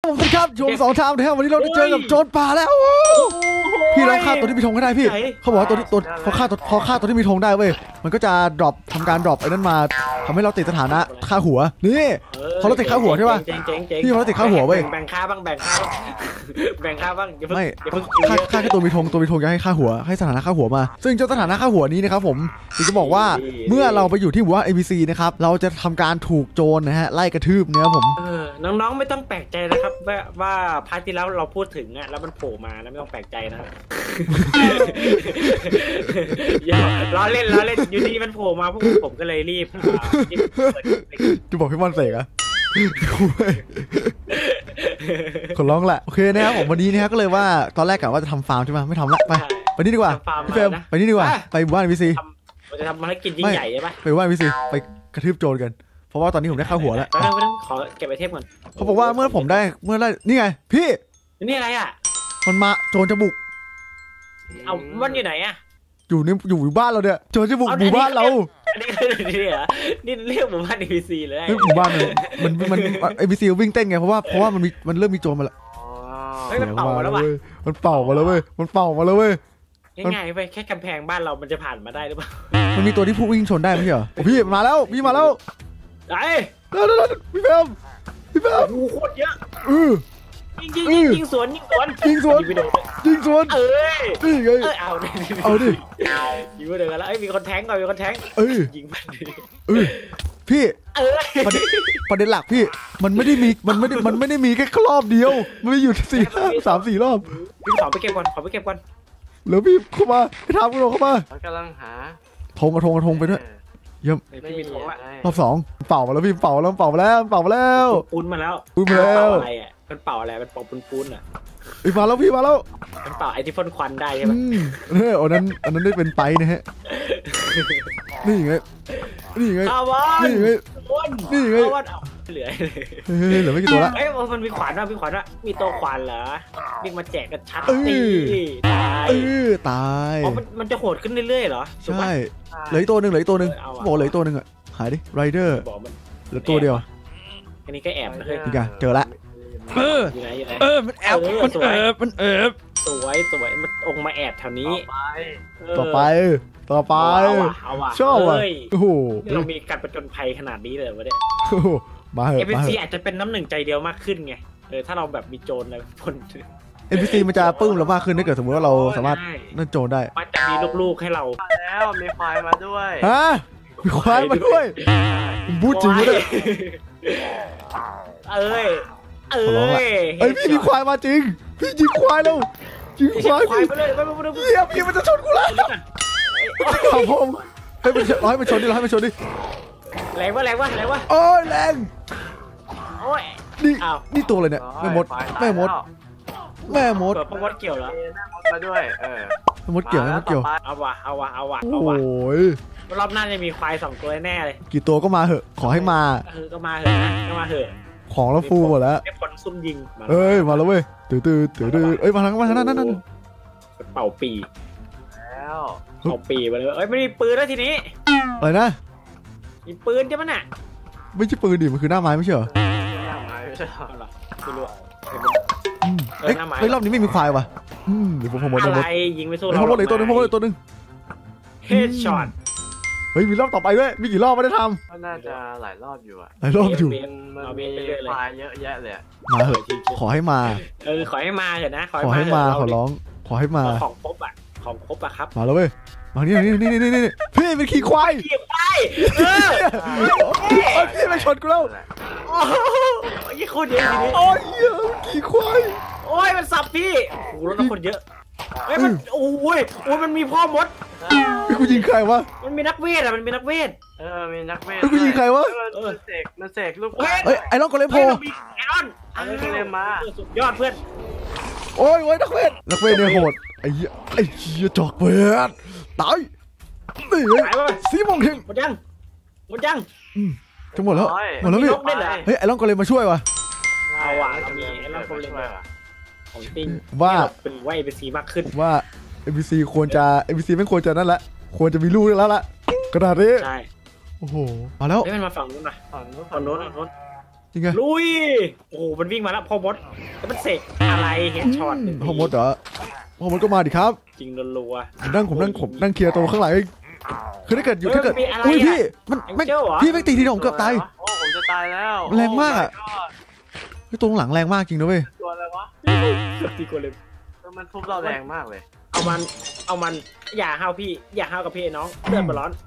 ผมสวัสดีครับโจม2 ชามนะครับวันนี้เราได้เจอกับโจรป่าแล้วพี่ลองฆ่าตัวที่มีธงก็ได้พี่เขาบอกว่าตัวพอฆ่าตัวที่มีธงได้เว้ยมันก็จะทำการดรอปไอ้นั่นมาทำให้เราติดสถานะฆ่าหัวนี่พอเราติดฆ่าหัวใช่ป่ะพี่พอเราติดฆ่าหัวเว้ยแบ่งค่าบ้างไม่ฆ่าแค่ตัวมีธงจะให้ฆ่าหัวให้สถานะฆ่าหัวมาซึ่งเจ้าสถานะฆ่าหัวนี้นะครับผมจะบอกว่าเมื่อเราไปอยู่ที่หมู่บ้าน ABC นะครับเราจะทำการถูกโจรนะฮะไล่กระทืบเนี่ยผมน้องๆไม่ต้องแปลกใจนะครับว่าพาร์ทที่แล้วเราพูดถึงอ่ะแล้วมันโผล่มาแล้วไม่ต้องแปลกใจนะล้อเล่นอยู่ดีมันโผล่มาพวกผมก็เลยรีบจะบอกพี่บอลเสกอะขอร้องแหละโอเคนะครับผมวันนี้นะก็เลยว่าตอนแรกกะว่าจะทำฟาร์มใช่ไหมไม่ทำละไปนี่ดีกว่าพี่เฟรมไปนี่ดีกว่าไปหมู่บ้าน ABC จะทำภารกิจยิ่งใหญ่ใช่ปะไปหมู่บ้าน ABC ไปกระทืบโจรกันเพราะว่าตอนนี้ผมได้ค่าหัวแล้วขอเก็บไอเทมก่อนเขาบอกว่าเมื่อผมได้นี่ไงพี่นี่อะไรอ่ะมันมาโจรจะบุกเอามันอยู่ไหนอ่ะอยู่บ้านเราเนี่ยโจรจะบุกหมู่บ้านเราอันนี้นี่เรียกหมู่บ้าน ABC เลยหมู่บ้านมัน ABC วิ่งเต้นไงเพราะว่ามันเริ่มมีโจรมาแล้วมันเป่ามาแล้วว่ะมันเป่ามาแล้วเว้ยง่ายๆไปแค่กำแพงบ้านเรามันจะผ่านมาได้หรือเปล่ามันมีตัวที่ผู้วิ่งชนได้ไม่ใช่เหรอพี่มาแล้วไอ้พี่เฟรมโคตรเยอะยิงสวนยิงสวนนี่ไงเอาดิยิงไปเดินกันแล้วมีคนแทงก่อนยิงมันพี่ประเด็นหลักพี่มันไม่ได้มีแค่รอบเดียวมันมีอยู่3-4 รอบพี่ขอไปเก็บก่อนแล้วพี่เข้ามาไปทำกันเข้ามากำลังหาธงไปด้วยเยี่ยมรอบ2เป่ามาแล้วพี่เป่าแล้วปูนมาแล้วอะไรอ่ะมันเป่าอะไรมันเป่าปูนอ่ะมาแล้วพี่มันเป่าไอที่พ่นควันได้ใช่ไหมอันนั้นได้เป็นไปนะฮะนี่ไงนี่ไงเหลือไม่กี่ตัวละมันมีขวานว่ามีตัวขวานเหรอวิ่งมาแจกกันชัดตายมันจะโหดขึ้นเรื่อยๆเหรอใช่เหลืออีกตัวหนึ่งบอกเหลืออีกตัวหนึ่งอ่ะหายดิไรเดอร์เหลือตัวเดียวอันนี้ก็แอบนะเฮ้ยนี่ไงเจอละมันแอบมันสวยมันองมาแอบแถวนี้ต่อไปชอบว่ะโอ้โหเรามีการประจนภัยขนาดนี้เลยวะเนี่ยมาเหอะ NPC อาจจะเป็นน้ำหนึ่งใจเดียวมากขึ้นไงถ้าเราแบบมีโจรอะไรคน NPC มันจะปึ้มเรามากขึ้นถ้าเกิดสมมติว่าเราสามารถนั่นโจรได้มันจะมีลูกๆให้เราแล้วมีควายมาด้วยฮะมีควายมาด้วยพูดจริงเลยพี่มีควายมาจริงพี่ยิงควายแล้วยิงควายไปเลยพี่มันจะชนกูแล้วครับผมให้มันชนดิแรงวะโอ้ยแรงนี่ตัวอะไรเนี่ยแม่มดพ่อมดเกี่ยวเหรอมาด้วยมดเกี่ยวเอาว่ะโอ้ยรอบหน้าจะมีควาย2 ตัวแน่เลยกี่ตัวก็มาเหอะขอให้มาก็มาเหอะของเราฟูหมดแล้วไอ้คนซุ่มยิงมาแล้วเว้ยตื่นมาทางนั่นเป่าปีแล้วเป่าปีมาเลยไม่มีปืนแล้วทีนี้อะไรนะมีปืนใช่ไหมน่ะไม่ใช่ปืนดิมันคือหน้าไม้ไม่ใช่เหรอหน้าไม้ไม่ใช่หรอไม่รู้เฮ้ยรอบนี้ไม่มีควายว่ะเดี๋ยวผมอะไรยิงไม่สู้เราเหลือตัวนึงเฮดช็อตเฮ้ยมีรอบต่อไปด้วยมีกี่รอบไม่ได้ทำก็น่าจะหลายรอบอยู่หลายรอบอยู่มันมีควายเยอะแยะเลยมาเหอะขอให้มาขอให้มาเถอะนะขอให้มาขอร้องขอให้มาของครบอ่ะครับมาแล้วเว้ยมานี่พี่เป็นขี่ควายพี่ไปชนกูแล้วยี่คนเยอะทีนี้โอ้ยขี่ควายโอ้ยมันสับพี่โอ้โหแล้วคนเยอะมันโอ้ยมันมีพ่อมดกูยิงใครวะมันมีนักเวทมีนักเวทมีนักเวทกูยิงใครวะมันเสกลูกไอ้รอนก็เลยโผล่ไอ้รอนมาสุดยอดเพื่อนโอ้ยนักเวทเนี่ยโหดไอ้เหี้ยจอกเวทตายสีมงเฮงหมดยังจะหมดแล้วพี่เฮ้ยไอ้รอนก็เลยมาช่วยวะเอาว่ะมีไอ้รอนก็เลยของจริงว่าเป็นไวเป็นสีมากขึ้นว่า NPC ไม่ควรจะนั่นละควรจะมีลูกแล้วล่ะกระดาษนี้ใช่โอ้โหมาแล้วมันมาฝั่งนู้นนะฝั่งนู้นจริงไงลุยโอ้โหมันวิ่งมาแล้วพอมดแล้วมันเสกอะไรเฮดช็อตพ่อมดเหรอพ่อมดก็มาดิครับจริงรัวผมนั่งเคลียร์ตัวข้างหลังเองคือถ้าเกิดอยู่ถ้าเกิดมีอะไรอุ้ยอะพี่มันไม่เจ้าเหรอพี่ไม่ตีทีเดียวผมเกือบตายโอ้ผมจะตายแล้วแรงมากอะ พี่ตัวข้างหลังแรงมากจริงนะเว้ยตัวอะไรวะตีกว่าเลยมันทุบเราแรงมากเลยเอามันอย่าห้าวพี่อย่าห้าวกับพี่น้องเลือดมันร้อน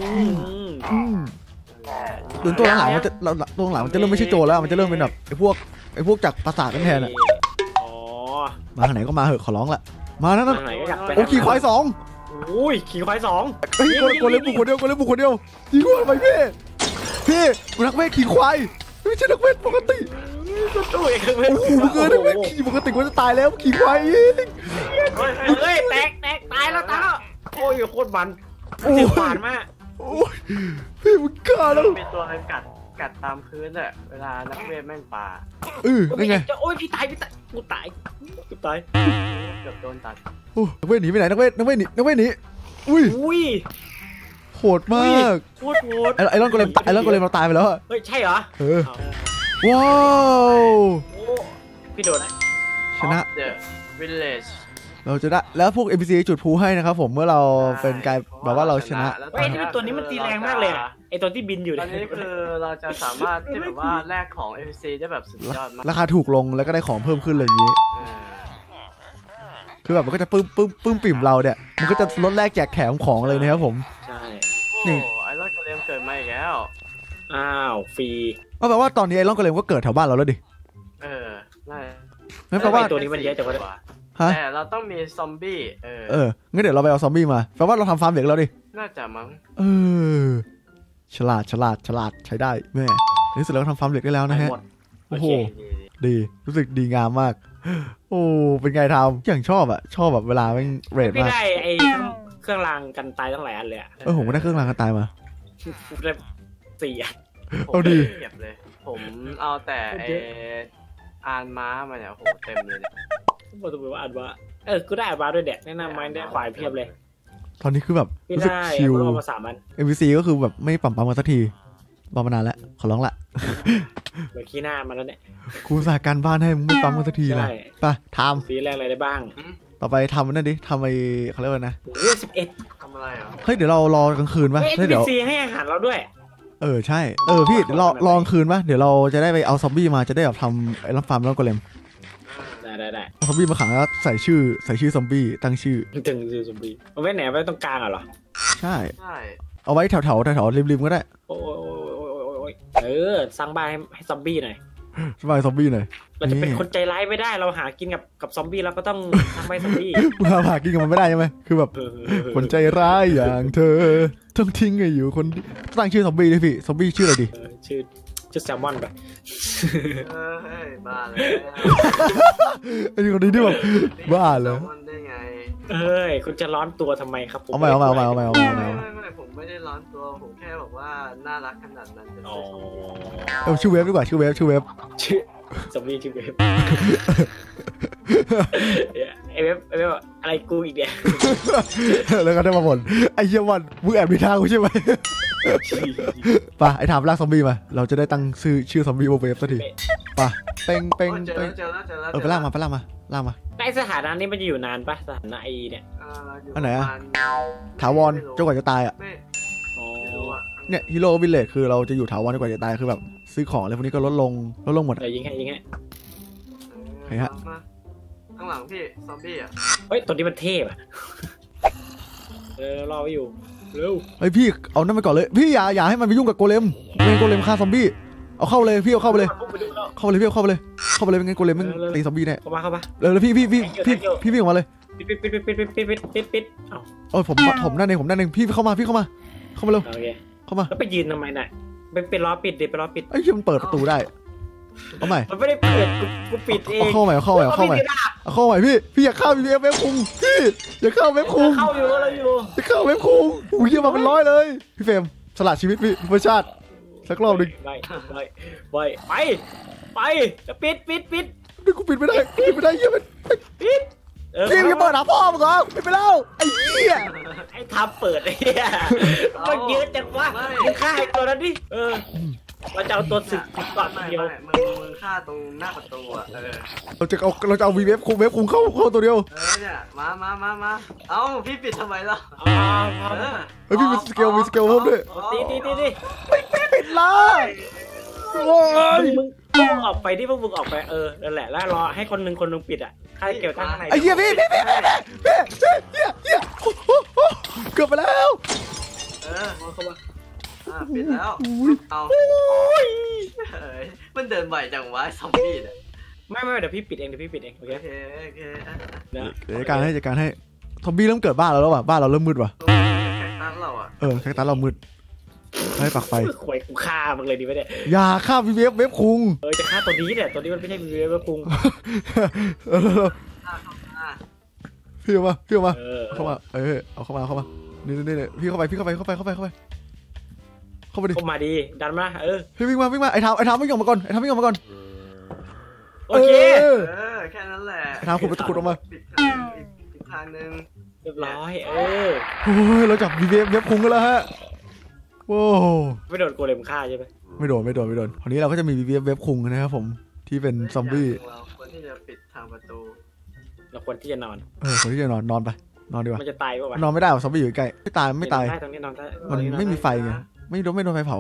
หรือตัวหลังมันจะตัวหลังมันจะเริ่มไม่ใช่โจรแล้วมันจะเริ่มเป็นแบบไอ้พวกจากปราสาทกันแทนอะอ๋อมาทางไหนก็มาเหอะขอร้องละมานั่นทางไหนก็อยากไปโอ้ขี่ควาย2 อุ้ยขี่ควาย2 เฮ้ยโกเลมบุกคนเดียวยิงว่าไปพี่นักเวทขี่ควายไม่ใช่นักเวทปกติตู้เองโอ้โหมึงเกินนักเวทขี่ปกติกูจะตายแล้วขี่ควายเฮ้ยแตกตายแล้วโอ้ยโคตรมันโอ้เสียหวานมากโอ้ยพี่มึงกล้าแล้วมีตัวอะไรกัดตามพื้นอะเวลานักเวทแม่งปลานั่นไงโอ้ยพี่ตายกูตายเกือบโดนตัดโอ้นักเวทหนีไปไหนนักเวทหนีอุ้ยโหดมากโคตรโหดไอรอนโกเลมเราตายไปแล้วอะเฮ้ยใช่เหรอว้าวโอ้พี่โดดชนะเดอะวิลเลจเราจะได้แล้วพวก NPC จุดพลุให้นะครับผมเมื่อเราเป็นการแบบว่าเราชนะเฮ้ยนี่ตัวนี้มันตีแรงมากเลยไอตัวที่บินอยู่ตอนนี้คือเราจะสามารถที่แบบว่าแลกของ NPC ได้แบบสุดยอดมากราคาถูกลงแล้วก็ได้ของเพิ่มขึ้นอะไรอย่างนี้ คือแบบมันก็จะปึ้มปิ่มเราเนี่ยมันก็จะลดแลกแจกแถมของเลยนะครับผมใช่นี่โอ้ไอรอนโกเลมเกิดมาอีกแล้วอ้าวฟรีก็แปลว่าตอนนี้ไอรอนโกเลมก็เกิดแถวบ้านเราแล้วดิน่างั้นแปลว่าตัวนี้มันเยอะแต่ว่าฮะแต่เราต้องมีซอมบี้งั้นเดี๋ยวเราไปเอาซอมบี้มาแปลว่าเราทำฟาร์มเด็กแล้วดิน่าจะมั้งฉลาดใช้ได้แม่ในที่สุดเราก็ทำฟาร์มเด็กได้แล้วนะฮะ โอ้โห ดีรู้สึกดีงามมาก โอ้เป็นไงทำอย่างชอบแบบเวลาแม่งเรทพี่มากได้ไอเครื่องรางกันตายตั้งหลายอันเลยผมก็ได้เครื่องรางกันตายมาได้4 อันเอาดิเก็บเลย ผมเอาแต่อานม้ามาเนี่ยโอ้โหเต็มเลยเนี่ยบอกตัวว่าอ่านว่ากูได้อ่านว่าด้วยแดดแนะนำมาได้ควายเพียบเลยตอนนี้คือแบบพี่รู้สึกได้ชิลเรามา3 อัน MVC ก็คือแบบไม่ปั๊มกันสักทีรอมานานแล้วขอร้องละเหมือนขี้หน้ามาแล้วเนี่ยครูสาการบ้านให้มึงไม่ปั๊มกันสักทีเลยใช่ไปทสีแรงอะไรได้บ้างำต่อไปทำนั่นดิทำไอ้เขาเรียกว่านะโอ้ย11 ทำอะไรเหรอเฮ้ยเดี๋ยวเรารอกลางคืนป่ะเฮ้ยเดี๋ยว NPC ให้อาหารเราด้วยใช่พี่เดี๋ยวรอกลางคืนป่ะเดี๋ยวเราจะได้ไปเอาซอมบี้มาจะได้แบบทำไอ้ลำฟาร์มแล้วก็เลมได้เอาซอมบี้มาขังแล้วใส่ชื่อซอมบี้ตั้งชื่อถึงซอมบี้เอาไว้ไหนไว้ตรงกลางเหรอใช่ใช่เอาไว้แถวริมก็ได้โอ้ยสร้างบ้านให้ซอมบี้หน่อยสบายซอมบี้หน่อยเราจะเป็นคนใจร้ายไม่ได้เราหากินกับซอมบี้เราก็ต้องทำให้ซอมบี้มึงหากินกับมันไม่ได้ใช่ไหมคือแบบคนใจร้ายอย่างเธอต้องทิ้งไงอยู่คนตั้งชื่อซอมบี้ด้วยพี่ซอมบี้ชื่ออะไรดีชื่อแซลมอนไปเฮ้ยบ้าเลยไอ้คนนี้ที่แบบบ้าเลยมันได้ไงคุณจะร้อนตัวทำไมครับผมเอาใหม่ไม่ผมไม่ได้ร้อนตัวผมแค่บอกว่าน่ารักขนาดนั้นอ๋อชื่อเว็บดีกว่าชื่อเว็บชื่อซอมบี้ชื่อเว็บไอเว็บอะไรกูอีกเนี่ยแล้วก็ได้มาบ่นไอ้เหี้ยวันมึงแอบมีทางกูใช่ไหมป่ะไอ้ถามลากซอมบี้มาเราจะได้ตั้งชื่อซอมบี้เว็บสักทีป่ะเป้งเจอแล้วไปลากมาไอสถานะนี้มันจะอยู่นานปะสถานะไอเนี่ยอันไหนอะถาวรจนกว่าจะตายอ่ะอ๋อเนี่ยฮีโร่วิลเลจคือเราจะอยู่ถาวรจนกว่าจะตายคือแบบซื้อของอะไรพวกนี้ก็ลดลงหมดเดี๋ยวยิงให้ข้างหลังพี่ซอมบี้อ่ะเฮ้ยตัวนี้มันเทพอ่ะรอไว้อยู่เร็วเฮ้ยพี่เอานั่นไปก่อนเลยพี่อย่าให้มันไปยุ่งกับโกเลมไม่งั้นโกเลมฆ่าซอมบี้เอาเข้าเลยพี่เอาเข้าไปเลยเข้าไปเลยไม่งั้นโกเลมมันตีซอมบี้แน่เข้ามาเลยพี่วิ่งออกมาเลยปิดเอาผมนั่นเองพี่เข้ามาเร็วโอเคเข้ามาแล้วไปยืนทำไมน่ะไปล้อปิดดิไปล้อปิดไอ้ที่มันเปิดประตูได้เอาใหม่มันไม่ได้เปิดกูปิดเองเข้าใหม่พี่อย่าเข้าเว็บคุงพี่อย่าเข้าเว็บคุงเข้าอยู่เราอยู่อย่าเข้าเว็บคุงอุ้ยเยี่ยมมาเป็น100เลยพี่เฟรมสละชีวิตพี่เพื่อชาติสักรอบหนึ่งไปจะปิดนี่กูปิดไม่ได้เยี่ยมพี่อย่าเปิดหาพ่อมึงเหรอปิดไปแล้วไอ้เหี้ยไอ้ทำเปิดไอ้เหี้ยมันเยอะจังวะมึงฆ่าไอ้ตัวนั้นดิเราจะเอาตัวศึกก่อนไม่เดียวมึงฆ่าตรงหน้าประตูอ่ะเราจะเอาวีเวฟคุงเข้าตัวเดียวเนี่ยมาเอ้าพี่ปิดทำไมล่ะเฮ้ยพี่มีสเกลเพิ่มด้วยตีไม่ปิดละโอ้ยมึงออกไปที่พวกมึงออกไปนั่นแหละแล้วรอให้คนหนึ่งปิดอ่ะใครเกี่ยวตั้งข้างในไอ้เหี้ยพี่เกือบไปแล้วเข้ามาปิดแล้วเอามันเดินไหวจังวะซอมบี้เนี่ยไม่เดี๋ยวพี่ปิดเองโอเคเดี๋ยวจัดการให้ทอมบี้เริ่มเกิดบ้านเราแล้วว่ะบ้านเราเริ่มมืดว่ะแคคตัสเราอ่ะแคคตัสเรามืดให้ปักไฟขวยกูฆ่ามึงเลยดีไหมเนี่ยอย่าฆ่าวีเวฟคุงจะฆ่าตัวนี้เนี่ยตัวนี้มันไม่ใช่วีเวฟคุงพี่เอามาเข้ามาเอาเข้ามานี่พี่เข้าไปเข้ามาดีดันมาพี่วิ่งมาไอ้ทามไม่ยอมมาก่อนโอเคแค่นั้นแหละไอ้ทามขุดออกมาอีกทางนึงเรียบร้อยโอ้ยเราจับวีเวฟคุงกันแล้วฮะโว้ไม่โดนโกเลมฆ่าใช่ไหมไม่โดนคราวนี้เราก็จะมีวีเวฟคุงนะครับผมที่เป็นซอมบี้เราควรที่จะปิดทางประตูเราควรที่จะนอนควรที่จะนอนไปนอนดีกว่ามันจะตายป่ะวะนอนไม่ได้ซอมบี้อยู่ใกล้ไม่ตายตรงนี้นอนได้มันไม่มีไฟไงไม่โดนไฟเผา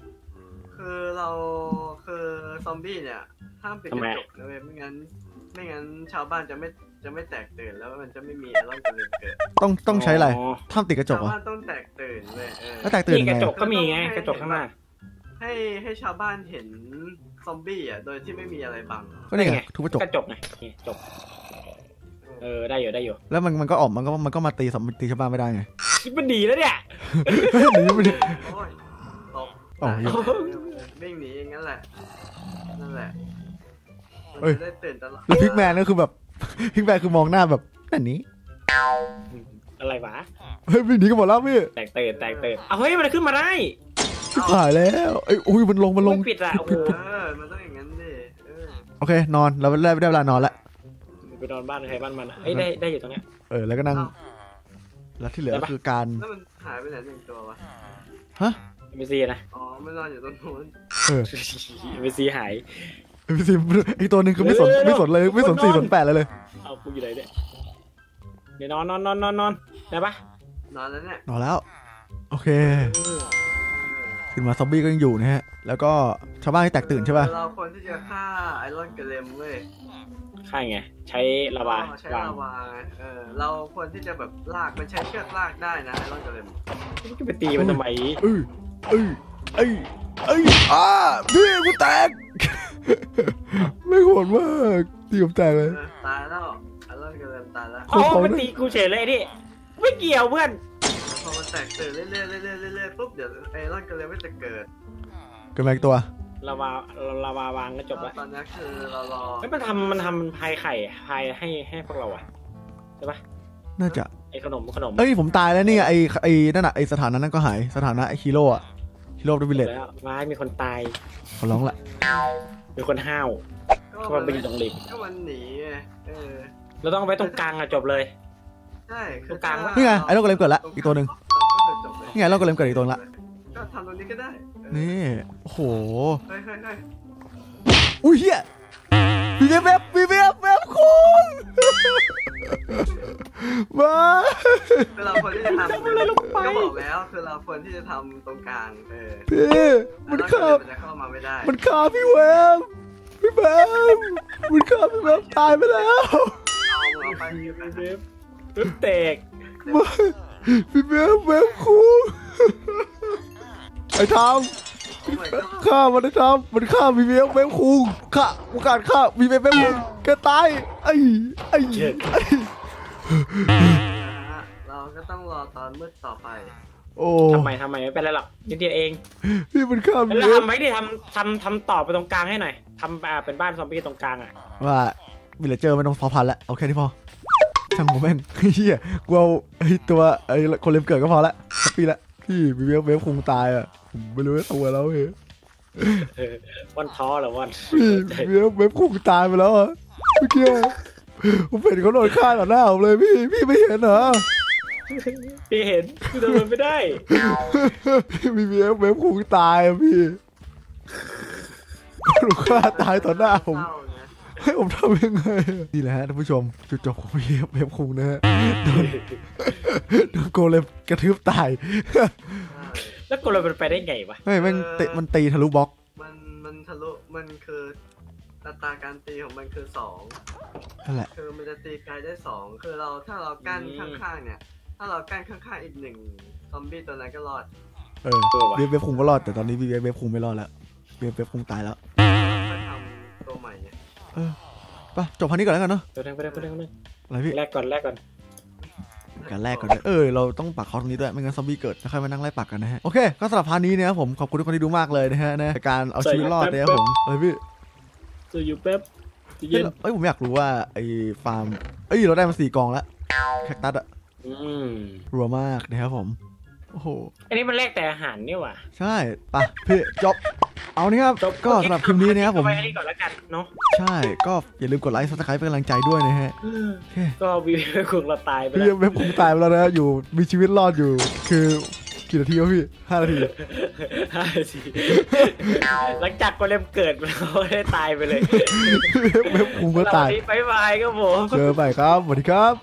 คือซอมบี้เนี่ยห้ามปิดกระจกนะเว้ยไม่งั้นชาวบ้านจะไม่แตกตื่นแล้วมันจะไม่มีอะไรเกิดต้องใช้อะไรห้ามติดกระจกอ่ะชาวบ้านต้องแตกตื่นเลยแล้วแตกตื่นกระจกก็มีไงกระจกข้างหน้าให้ชาวบ้านเห็นซอมบี้อ่ะโดยที่ไม่มีอะไรบังก็นี่ไงทุบกระจกไงนี่จบได้อยู่แล้วมันก็ออกมันก็มาตีชาวบ้านไม่ได้ไงคิดมันดีแล้วเนี่ยหนีตกวิ่งหนีอย่างนั้นแหละนั่นแหละได้ตื่นตลอดแล้วพิกแมนก็คือแบบพิกแมนคือมองหน้าแบบนั่นนี้อะไรวะวิ่งหนีกันหมดแล้วพี่แตกตื่นเฮ้ยมันขึ้นมาได้ถ่ายแล้วอุ้ยมันลงปิดอะมันต้องอย่างนั้นดิโอเคนอนเราได้เวลานอนแล้วไปนอนบ้านใครบ้านมันได้อยู่ตรงเนี้ยแล้วก็นั่งแล้วที่เหลือคือการแล้วมันหายไปไหนหนึ่งตัววะฮะ MVC นะไม่นอนอยู่ตรงนู้น MVC หาย MVC อีกตัวหนึ่งคือไม่สนเลยไม่สน4 สน 8เลยเอากูอยู่ไหนเนี่ยเดี๋ยวนอนได้ปะนอนแล้วเนี่ยนอนแล้วโอเคขึ้นมาซอมบี้ก็ยังอยู่นะฮะแล้วก็ชาวบ้านที่แตกตื่นใช่ป่ะเราควรที่จะฆ่าไอรอนเกเลมเว้ยฆ่าไงใช้ลาวาเราควรที่จะแบบลากมันใช้เชือกลากได้นะไอรอนเกเลมจะไปตีมันทำไมพี่กูแตกไม่โหดมากตีผมแตกเลยตายแล้วไอรอนเกเลมตายแล้วมันตีกูเฉยเลยดิไม่เกี่ยวเพื่อนพอมันแตกตื่นเรื่อยปุ๊บเดี๋ยวไอรอนเกเลมไม่จะเกิดมาอีกตัวลาวาวางก็จบแล้วตอนนี้คือเรารอมันทำพายไข่พายให้พวกเราใช่ปะน่าจะไอขนมผมตายแล้วนี่ไอนั่นน่ะไอสถานะนั้นก็หายสถานะไอฮีโร่เดอะวิลเลจว้ายมีคนตายเขาร้องละมีคนห้าวก็มันไปอยู่ตรงริมก็มันหนีเราต้องไปตรงกลางจบเลยใช่ตรงกลางนี่ไงไอโลกกระเลมเกิดแล้วอีกตัวหนึ่งนี่ไงโลกกระเลมเกิดอีกตัวละก็ทำตรงนี้ก็ได้นี่โอ้โหเอุ้ยเฮียวีเวฟคุณมาคือเราควรที่จะทำก็บอกแล้วคือเราควรที่จะทำตรงกลางพี่มันฆ่าพี่เวฟมันฆ่าพี่เวฟตายไปแล้วเอาไปเวฟแตกพี่เวฟคุณไอ้ทามฆ่ามันได้ทำมันฆ่าวีเวฟคุงฆ่าโอกาสฆ่าวีเวฟคุงแกตายไอ้เราก็ต้องรอตอนมืดต่อไปโอ้ทำไมไม่เป็นไรหรอกนิดเดียวเองพี่มันฆ่าวีเวฟทำไหมดิทำต่อไปตรงกลางให้หน่อยทำเป็นบ้านซอมบี้ตรงกลางว่าวิลเลเจอร์ไม่ต้องพันแล้วโอเคที่พอช่างผมแม่งเฮียกูเอาตัวคนเล็บเกิดก็พอละปีละพี่วีเวฟคงตายผมไม่รู้ว่าตัวแล้วเฮ้ยวันท้อหรอวันพี่เว็บคุกตายไปแล้วอะเมื่อกี้ผมเห็นเขาโดนฆ่าต่อหน้าผมเลยพี่ไม่เห็นเหรอพี่เห็นคือเดินไม่ได้พี่เว็บคุกตายอะพี่ถูกฆ่าตายต่อหน้าผมเศร้านะให้ผมทำยังไงนี่แหละฮะท่านผู้ชมจุดจบของเว็บคุงนะฮะโดนโกเลมกระทืบตายแล้วกูเลยมันไปได้ไงวะไม่แม่งมันตีทะลุบล็อกมันทะลุมันคืออัตราการตีของมันคือ2 นั่นแหละคือมันจะตีไกลได้2คือถ้าเรากั้นข้างๆเนี่ยถ้าเรากั้นข้างๆอีก1ซอมบี้ตัวนั้นก็รอดเว็บคุงก็รอดแต่ตอนนี้เว็บคุงไม่รอดแล้วเว็บคุงตายแล้วถ้าทำตัวใหม่เนี่ยไปจบพันนี้ก่อนแล้วกันเนาะตัวนึงอะไรพี่แรกก่อนการแรกก่อนเราต้องปักเขาตรงนี้ด้วยไม่งั้นซอมบี้เกิดแล้วค่อยมานั่งไล่ปักกันนะฮะโอเคก็สำหรับพาร์ทนี้นะครับผมขอบคุณทุกคนที่ดูมากเลยนะฮะในการเอาชีวิตรอดนะครับผมอะไรพี่ตัวอยู่แป๊บเย็นผมอยากรู้ว่าไอ้ฟาร์มเราได้มา4 กองแล้วแคคตัสอะรัวมากนะครับผมโอ้โหอันนี้มันแรกแต่อาหารนี่หว่าใช่ปะพี่จบเอานี่ครับก็สำหรับคลิปนี้นะครับผมไปอันนี้ก่อนแล้วกันเนาะใช่ก็อย่าลืมกดไลค์ซับสไครป์เป็นกำลังใจด้วยนะฮะก็วีคุงเราตายไปพี่แล้วเว็บคงตายไปแล้วนะอยู่มีชีวิตรอดอยู่คือกี่นาทีวะพี่5 นาที 5 นาทีหลังจากโกเลมเกิดเราได้ตายไปเลยเว็บคงก็ตายบายครับผมเจอไปครับสวัสดีครับ